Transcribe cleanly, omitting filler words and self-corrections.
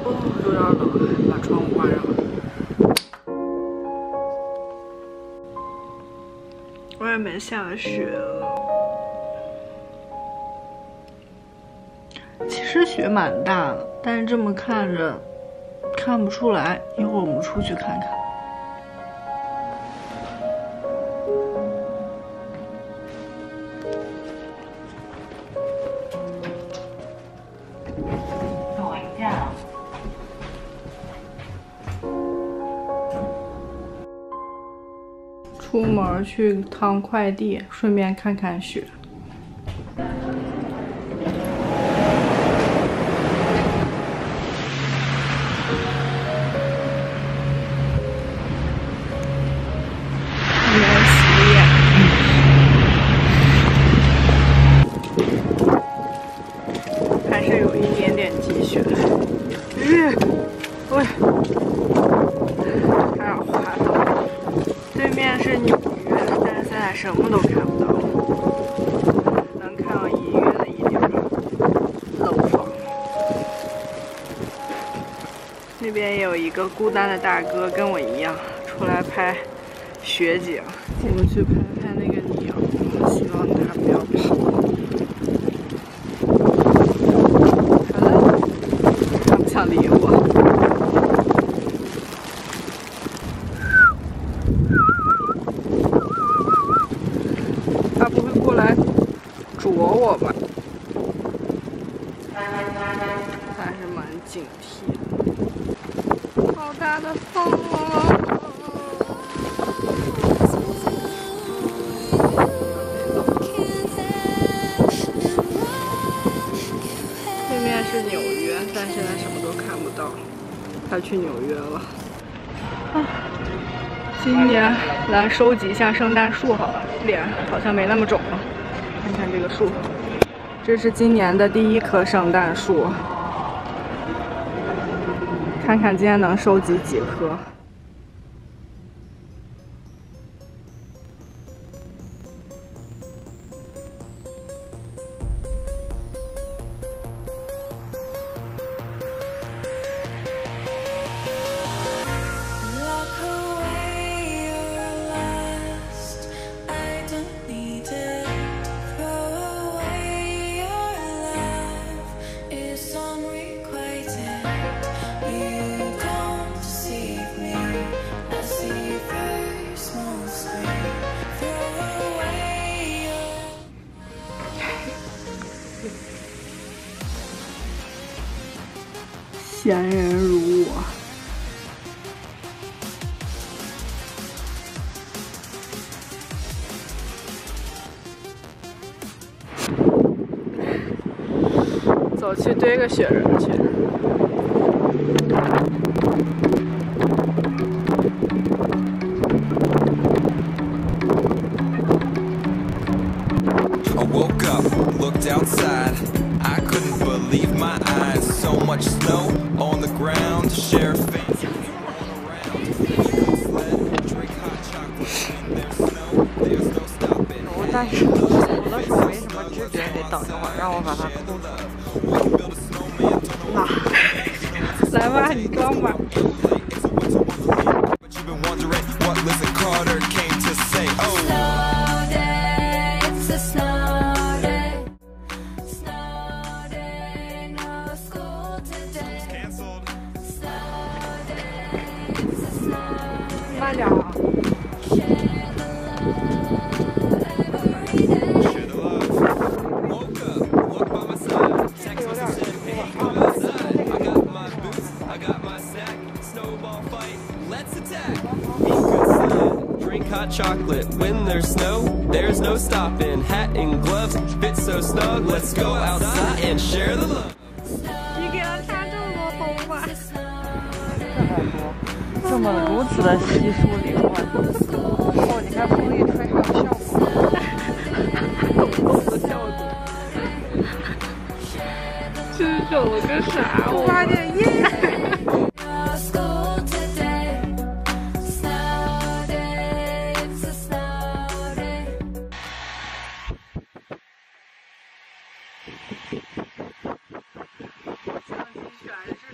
哦，有点冷，把窗户关上了。外面下雪了，其实雪蛮大的，但是这么看着看不出来。一会儿我们出去看看。 出门去趟快递，顺便看看雪。还是有一点点积雪。喂，差点滑倒。对面是纽约，但是现在什么都看不到，能看到隐约的一点楼房。那边也有一个孤单的大哥，跟我一样出来拍雪景。我们去拍拍那个鸟，希望它不要跑。它不想理我。 他不会过来啄我吧？还是蛮警惕的。好大的风啊！对面是纽约，但现在什么都看不到。他去纽约了。今年来收集一下圣诞树好了，脸好像没那么肿了。看看这个树，这是今年的第1棵圣诞树。看看今天能收集几棵。闲人如我，走去堆个雪人去。 I woke up, looked outside. I couldn't believe my eyes. So much snow on the ground. Sheriff fans around. Drink hot chocolate when there's snow. There's no stopping. 但是我的手没什么知觉，得等一会儿，让我把它抠出来。来吧，你装吧。 But you've been wondering what Lizzie Carter came to say. Oh. Snow day, it's a snow day. Snow 慢点啊！ Hot chocolate when there's snow, there's no stopping. Hat and gloves fit so snug. Let's go outside and share the love. 你给了他这么多头发，这么如此的稀疏灵魂。哦，你看风一吹还有效果，有效果。这整了个啥？我发现耶。 相机全是